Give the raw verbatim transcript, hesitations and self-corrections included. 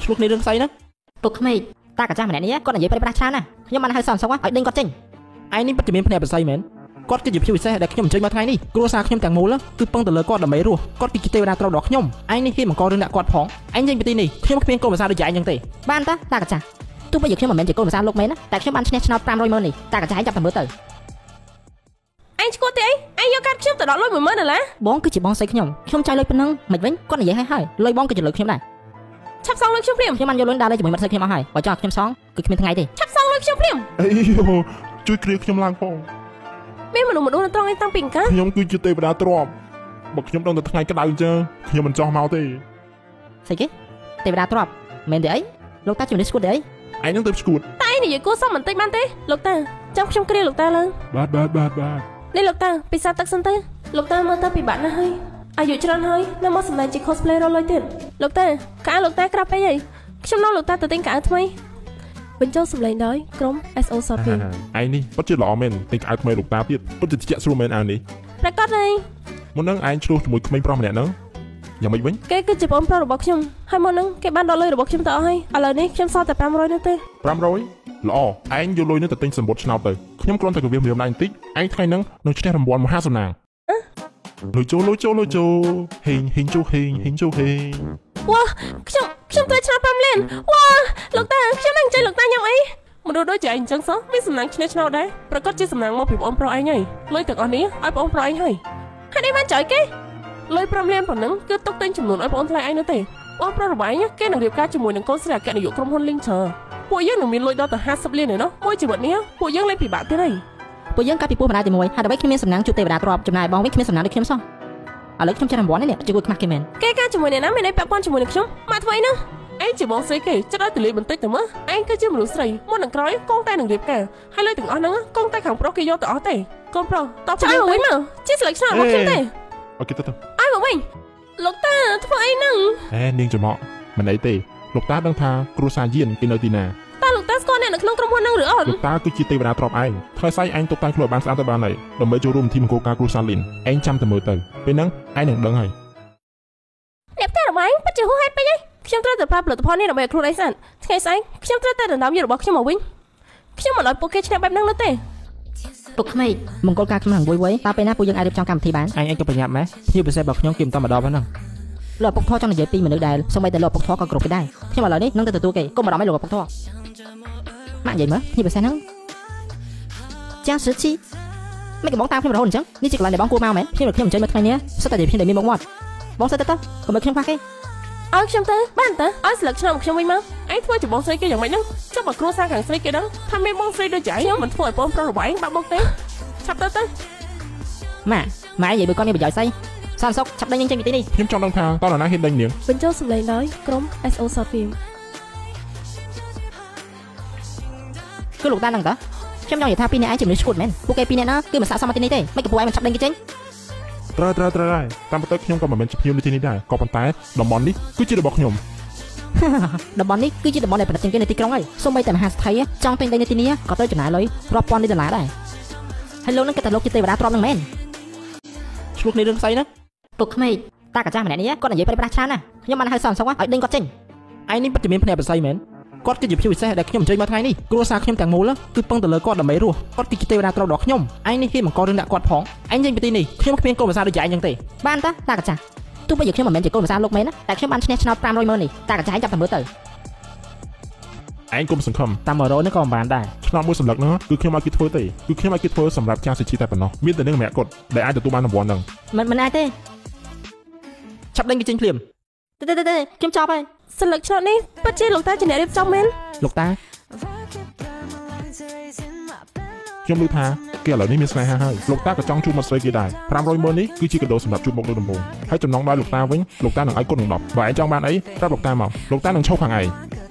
ឆ្លោះគ្នារឿងស្អីហ្នឹងពុកក្មេកតាកាចាស់ម្នាក់នេះគាត់និយាយប្រាប់ប្រាស់ច្រើនណាខ្ញុំបានហៅសន្សុកឲ្យដេញគាត់ចេញឯងនេះពិតជាមានភ្នែកប្រស័យមែនគាត់គឺជាភីវិសេសដែលខ្ញុំអញ្ជើញមកថ្ងៃនេះគ្រួសារខ្ញុំទាំងមូលគឺពឹងទៅលើគាត់ដើម្បីរស់គាត់គឺជាទេវតាទ្រព្យរបស់ខ្ញុំឯងនេះហ៊ានបង្ករឿងដាក់គាត់ផងឯងចេញពីទីនេះខ្ញុំគ្មានកូនប្រសាដូចឯងចឹងទេបានតាតាកាចាស់ទោះបីជាខ្ញុំមិនមែនជាកូនប្រសាលោកមែនណាតែខ្ញុំបានឈ្នះឆ្នោតfive hundredម៉ឺននេះតាកាចាស់ឯងចាប់តែមើលទៅឯងឈ្មោះទេអីឯងយកកាត់ខ្ញុំទៅដកលុយoneម៉ឺនដុល្លារបងគឺជាបងស្រីខ្ញុំខ្ញុំចៅលុយប៉ុណ្ណឹងមិនវិញគាត់និយាយឲ្យហើយលុយបងគឺជាលុយខ្ញុំដែរឆាប់សងលុយខ្ញុំព្រាមខ្ញុំបានយកលុយដើរលេងជាមួយមិត្តស្រីខ្ញុំអស់ហើយបើចង់ខ្ញុំសងគឺគ្មានថ្ងៃទេឆាប់សងលុយខ្ញុំព្រាមអីយោជួយគ្រាខ្ញុំឡើងផងមានមនុស្សម្ដួលត្រង់ឯងតាំងពីកាខ្ញុំគឺជាទេវតាទ្រព្យបើខ្ញុំដឹងតែថ្ងៃក្តៅអញ្ចឹងខ្ញុំមិនចោះមកទេស្អីគេទេវតាទ្រព្យមែនទេអីលោកតាជំនឿស្គួតទេអីឯងនឹងទៅស្គួតតែឯងនិយាយគួរសមបន្តិចបានទេលោកតាចាំខ្ញុំគ្រាលោកតាឡើងបាទបាទបាទបាទនេះលោកតាពិសាទឹកសិនទៅលោកតាមើលទៅពិបាកណាស់ហើយអាយុច្រើនហើយនៅមកសម្ដែងជា cosplay រលុយទៀតលោកតាកៅលោកតាក្រាបពេកហើយខ្ញុំនាំលោកតាទៅទិញកៅថ្មីបញ្ចូលសម្លេងដោយក្រុម เอส โอ Shopping ឯងនេះពិតជាល្អមែនទិញកៅថ្មីលោកតាទៀតពិតជាជាក់ស្រួលមែនអានេះប្រកាសហើយមុននឹងឯងឆ្លោះជាមួយក្មេងប្រុសម្នាក់ហ្នឹងយ៉ាងម៉េចវិញគេគឺជាបងប្រុសរបស់ខ្ញុំហើយមុននឹងគេបានដកលុយរបស់ខ្ញុំទៅអស់ហើយឥឡូវនេះខ្ញុំសល់តែfive hundredនោះទេ five hundredល្អឯងយកលុយនេះទៅទិញសម្បត្តិឆ្នោតទៅខ្ញុំគ្រាន់តែគម្រាមរៀមឡើងបន្តិចឯងថ្ងៃហ្នឹងនឹងឈ្នះរង្វាន់មហាសំណាងលុយចូលលុយចូលលុយចូលហេងហេងចូលហេងហេងចូលហេងវ៉ាខ្ញុំខ្ញុំត្រូវឆ្នោតfiveលានវ៉ាលោកតាខ្ញុំនឹងចៃលោកតាញ៉ាំអីមនុស្សដូចជាឯងអញ្ចឹងសោះមានសំណាងឈ្នះឆ្នោតដែរប្រកាសជាសំណាងមកពីបងប្រុសឯងហើយលុយទាំងអស់នេះឲ្យបងប្រុសឯងហើយហេតុអីបានចៃគេលុយfiveលានប៉ុណ្ណឹងគឺទុកទិញចំនួនឲ្យបងថ្លៃឯងនោះទេបងប្រុសរបស់ឯងគេនឹងរៀបការជាមួយនឹងកូនស្រីអគ្គនាយកក្រុមហ៊ុន Linger ពួកយើងនឹងមានលុយដល់ទៅfiftyលានឯណោះមួយជីវិតនេះពួកយើងលេងពិបាកទៀតហើយពួកយើងកាត់ពីពោះបណ្ដាទីមួយហើយដើម្បីខ្ញុំមានសំណាងជួបទេវតាទ្រព្យចំណាយបងវិញគ្មានសំណាងដូចខ្ញុំសោះឥឡូវខ្ញុំចាស់រង្វាន់នេះជួយខ្មាស់គេមែនគេការជាមួយអ្នកណាមានអីពាក់ព័ន្ធជាមួយនឹងខ្ញុំមកធ្វើអីហ្នឹងឯងជាបងស្រីគេចិត្តឲ្យទលាបន្តិចទៅមើលឯងគឺជាមនុស្សស្រីមុននឹងក្រោយកូនតែនឹងរៀបការហើយលុយទាំងអស់ហ្នឹងកូនតែខាងប្រុសគេយកទៅអស់ទេកូនប្រុសតបជួយមកវិញមកជាស្លេកឆ្នោតរបស់ខ្ញុំទេអូខេទៅទៅឲ្យមកវិញលោកតាធ្វើអីហ្នឹងហេនាងចំមកមិនអីទេលោកតាដឹងថាគ្រួសារយានគេនៅទីណាតើលោកតាស្គាល់អ្នកនៅក្នុងក្រុមហ៊ុនហ្នឹងឬអត់លោកតាគឺជាទេវតាទ្រព្យឯងថ្ងៃស្អែកឯងតុបតែងខ្លួនបានស្អាតទៅបានហើយដើម្បីចូលរួមទីមង្គលការគ្រួសារលីនឯងចាំតែមើលទៅពេលហ្នឹងឯងនឹងដឹងហើយអ្នកផ្ទះរបស់ឯងពិតជាហួសហេតុពេកហើយខ្ញុំត្រូវតែប្រើផលិតផលនេះដើម្បីឲ្យខ្លួនឯងស្អាតថ្ងៃស្អែកខ្ញុំត្រូវតែដណ្ដើមយករបស់ខ្ញុំមកវិញខ្ញុំមិនឲ្យពួកគេឈ្នះបែបហ្នឹងនោះទេពុកក្មេកមង្គលការខ្ញុំនឹងវយវយតើពេលណាពួកយើងអាចរៀបចំកម្មវិធីបានឯងឯងក៏ប្រញាប់ម៉េះភ្ញៀវពិសេសរបស់ខ្ញុំគេមិនតម្ដងហ្នឹងលោកពុកធေါ်ចង់និយាយពីមនុស្សដែលសូម្បីតែលោកពុកធေါ်ក៏គ្រប់គេដែរខ្ញុំឥឡូវនេះនឹងទៅទទួលគេកុំបារម្ភឲ្យលោកពុកធေါ်ម៉ាក់និយាយមើលភ្ញៀវពិសេសហ្នឹងចាំសិជីមិនកំបងតាមខ្ញុំរហូតអញ្ចឹងនេះជាកន្លែងដែលបងគួរមកមែនខ្ញុំខ្ញុំអញ្ចឹងមកថ្ងៃនេះសុទ្ធតែជាភ្ញៀវដែលមានមុខមាត់បងសិតទៅទៅកុំឲ្យខ្ញុំខ្វះគេឲ្យខ្ញុំទៅបានទៅឲ្យស្លឹកឆ្នាំខ្ញុំវិញមកឯងធ្វើជាបងស្រីគេយ៉ាងម៉េចហ្នឹងចុះបើគ្រួសារខាងស្រីគេដឹងថាមានបងស្រីដូចជាឯងខ្ញុំមិនធ្វើឲ្យបងប្រុសរបស់ឯងបាក់បុកទេឆាប់ទៅទៅម៉ាក់ម៉ាក់និយាយបើគាត់មានប្រយោជន៍ស្អីសន្សុកឆាប់ដេញចេញពីទីនេះខ្ញុំចង់ដឹងថាតើនរណាហ៊ានដេញនាងបញ្ចូលសម្លេងដោយក្រុម เอส โอ Shopping គឺលោកតានឹងតើខ្ញុំចង់និយាយថាពីរនាក់ឯងជាមនុស្សឈួតមែនពួកគេពីរនាក់ណាគឺមិនស័ក្តិសមមកទីនេះទេមិនក៏ពួកឯងមិនឆាប់ដេញគេចេញត្រូវត្រូវត្រូវហើយតាមពិតខ្ញុំក៏មិនមែនជាភ្ញៀវនៅទីនេះដែរក៏ប៉ុន្តែតំបន់នេះគឺជារបស់ខ្ញុំតំបន់នេះគឺជាតំបន់ដែលផលិតជាងគេនៅទីក្រុងហើយសូម្បីតែមហាស្ថិយចង់ទិញដីនៅទីនេះក៏ត្រូវចំណាយលុយរាប់ពាន់លានដុល្លារដែរហើយលោកនឹងគិតថាលោកជាទេវតាទ្រព្យនឹងមែនឆ្លោះគ្នារឿងស្អីហ្នឹងពុកក្មេកតាកាចាស់ម្នាក់នេះគាត់និយាយប្រាប់ប្រាស់ច្រើនណាខ្ញុំបានហៅសន្សុកឲ្យដេញគាត់ចេញឯងនេះពិតជាមានភ្នែកប្រស័យមែនគាត់គឺជាភីវិសេសដែលខ្ញុំអញ្ជើញមកថ្ងៃនេះគ្រួសារខ្ញុំទាំងមូលគឺពឹងទៅលើគាត់ដើម្បីរស់គាត់គឺជាទេវតាទ្រព្យរបស់ខ្ញុំឯងនេះហ៊ានបង្ករឿងដាក់គាត់ផងឯងចេញពីទីនេះខ្ញុំគ្មានកូនប្រសាដូចឯងចឹងទេបានតាតាកាចាស់ទោះបីជាខ្ញុំមិនមែនជាកូនប្រសាលោកមែនណាតែខ្ញុំបានឈ្នះឆ្នោតfive hundredម៉ឺននេះតាកាចាស់ចាប់តែមើលទៅឯងកុំសង្ឃឹមតាមone hundredនេះក៏មិនបានដែរឆ្នោតមួយសម្លឹកហ្នឹងគឺខ្ញុំឲ្យគេធ្វើទេគឺខ្ញុំឲ្យគេធ្វើសម្រាប់ចាស់សុជីតែប៉ុណ្ណោះមានតែនឹងម្នាក់គាត់ដែលអាចទទួលបានរង្វាន់ហ្នឹងមិនមិនអាចទេឆាប់ដេញគេចេញភ្លាមទេទេទេខ្ញុំចប់ហើយស្លឹកឆ្នោតនេះពិតជាលោកតាជាអ្នករៀបចំមែនលោកតាខ្ញុំឮថាគេឥឡូវនេះមានស្នេហាហើយលោកតាក៏ចង់ជួបមាត់ស្រីគេដែរfive hundredម៉ឺននេះគឺជាកាដូសម្រាប់ជួបមុខលើដំបូងហើយចំណងដោយលោកតាវិញលោកតានឹងឲ្យគុណនឹងtenបើឯងចង់បានអីប្រាប់លោកតាមកលោកតានឹងឈប់ខាងឯង